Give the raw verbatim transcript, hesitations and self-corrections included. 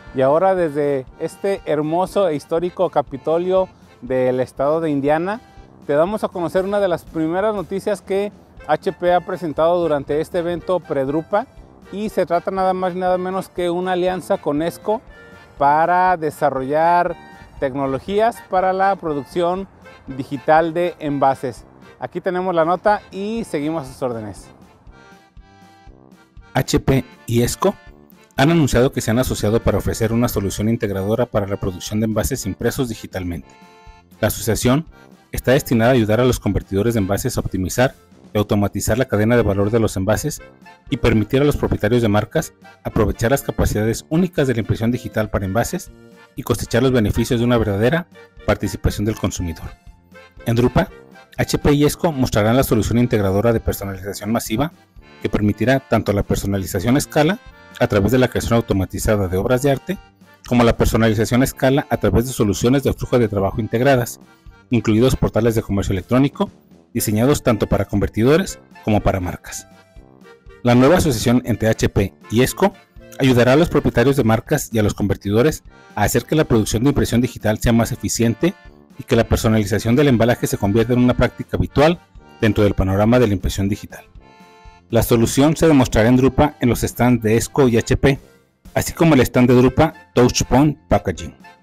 Y ahora desde este hermoso e histórico Capitolio del estado de Indiana, te damos a conocer una de las primeras noticias que H P ha presentado durante este evento Predrupa, y se trata nada más y nada menos que una alianza con ESCO para desarrollar tecnologías para la producción digital de envases. Aquí tenemos la nota y seguimos a sus órdenes. H P y ESCO han anunciado que se han asociado para ofrecer una solución integradora para la producción de envases impresos digitalmente. La asociación está destinada a ayudar a los convertidores de envases a optimizar y automatizar la cadena de valor de los envases y permitir a los propietarios de marcas aprovechar las capacidades únicas de la impresión digital para envases y cosechar los beneficios de una verdadera participación del consumidor. En Drupa, H P y ESCO mostrarán la solución integradora de personalización masiva que permitirá tanto la personalización a escala a través de la creación automatizada de obras de arte, como la personalización a escala a través de soluciones de flujo de trabajo integradas, incluidos portales de comercio electrónico, diseñados tanto para convertidores como para marcas. La nueva asociación entre H P y ESCO ayudará a los propietarios de marcas y a los convertidores a hacer que la producción de impresión digital sea más eficiente y que la personalización del embalaje se convierta en una práctica habitual dentro del panorama de la impresión digital. La solución se demostrará en Drupa en los stands de ESCO y H P, así como el stand de Drupa Touchpoint Packaging.